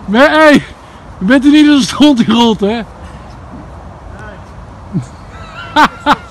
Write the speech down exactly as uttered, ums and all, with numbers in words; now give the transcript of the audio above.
Maar hé, hey, je bent er niet als een hond die rolt, hè? Nee.